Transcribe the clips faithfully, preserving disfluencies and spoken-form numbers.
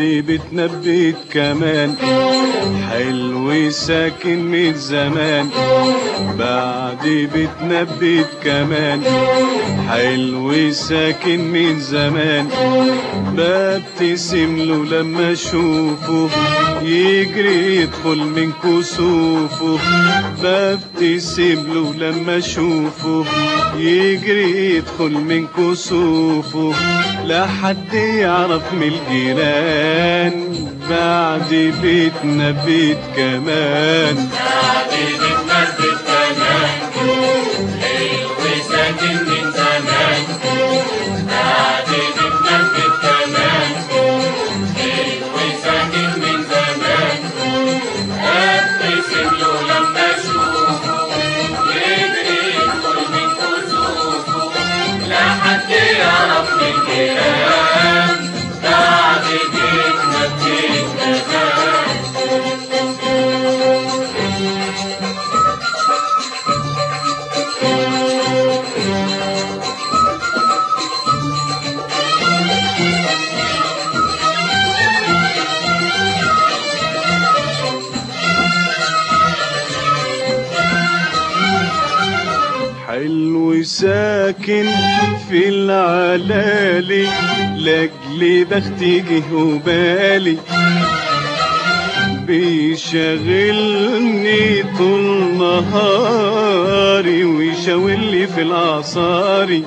بيتنا بيت كمان حلو ساكن من زمان، بعد بيتنا بيت كمان حلو ساكن من زمان، ببتسم له لما اشوفه يجري يدخل من كسوفه، ببتسم له لما اشوفه يجري يدخل من كسوفه، لا حد يعرف من الجيران بعد بيتنا بيت كمان، بعد بيتنا بيت كمان حلو ساكن من زمان، بعد بيتنا بيت كمان حلو ساكن من زمان، ابتسم له لما اشوفه يجري يدخل من كسوفه، لا حد يعرف من الجيران بعد بيتنا بيت كمان. حلو ساكن في العلالي لاجلي بختي جه وبالي، بيشغلني طول نهاري ويشاولي في العصاري،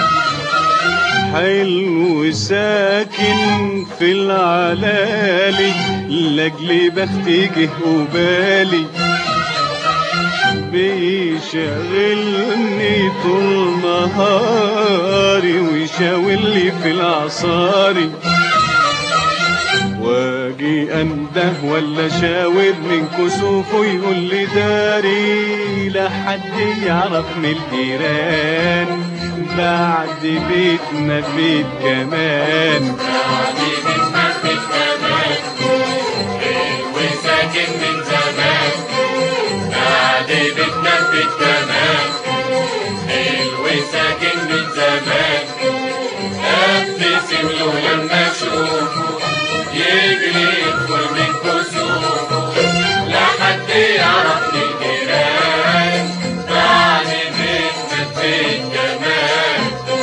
حلو ساكن في العلالي لاجلي بختي جه وبالي، بيشغلني طول نهاري ويشاولي في العصاري، واجي انده ولا شاور من كسوفه يقول لي داري، لا حد يعرف من الجيران بعد بيتنا بيت كمان، بعد بيتنا بيت كمان حلو ساكن من زمان، بعد بيتنا بيت كمان حلو ساكن من زمان، ابتسم له لما اشوفه يجري يدخل من كسوفه، لا حد يعرف من الجيران بعد بيتنا بيت كمان.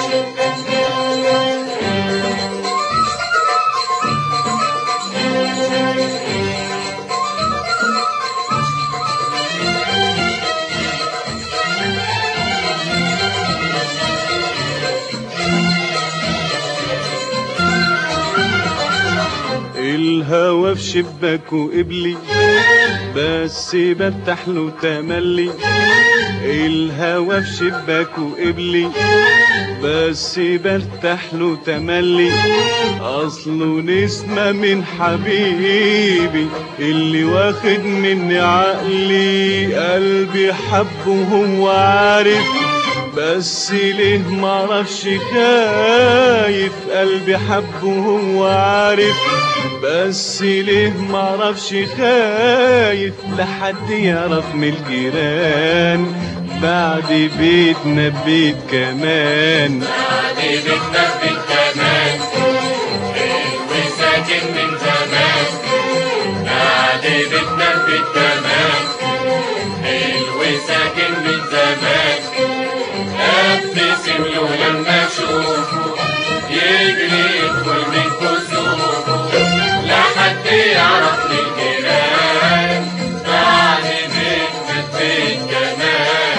الهوا في شباكه قبلي بس بفتح له تملي، الهوا في شباكه قبلي بس برتاح له تملي، اصله نسمة من حبيبي اللي واخد مني عقلي، قلبي حبه وهو عارف بس ليه معرفش خايف، قلبي حبه وهو عارف بس ليه معرفش خايف، لحد يعرف من الجيران بعد بيتنا بيت كمان، بعد بيتنا بيت كمان حلو ساكن من زمان، بعد بيتنا بيت كمان حلو ساكن من زمان، ابتسم له لما اشوفه يجري يدخل من كسوفه، لا حد يعرف من الجيران بعد بيتنا بيت كمان.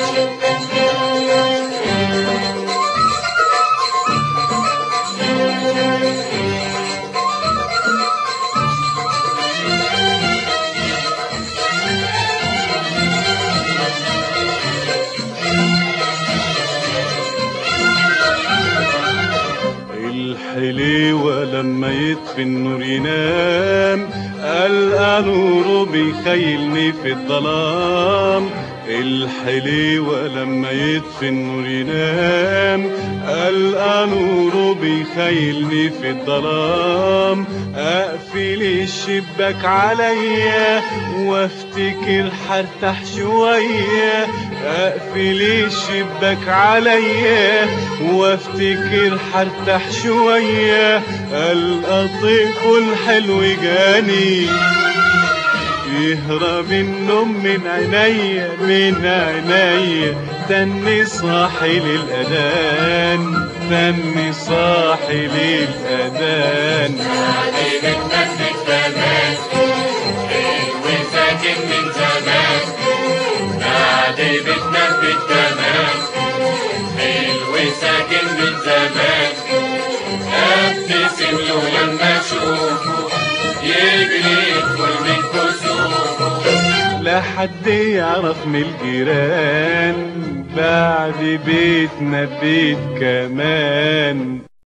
الحليوة لما يطفي النور ينام، ألقى نوره بيخيلني في الظلام، الحليوة لما يطفي النور ينام، ألقى نوره بيخيلني في الظلام، أقفل الشباك عليا وافتكر هرتاح شوية، أقفل الشباك عليا وافتكر هرتاح شوية، ألقى طيفه الحلو جاني يهرب النوم من عينيا من عينيا، تاني صاحي للأذان تاني صاحي للأذان. بعد بتنفذ زمان حلو ساكن من زمان، بعد بتنفذ زمان حلو ساكن من زمان، ابتسم له لما اشوفه يجري يدخل من كسوفه، لا حد يعرف من الجيران بعد بيتنا بيت كمان.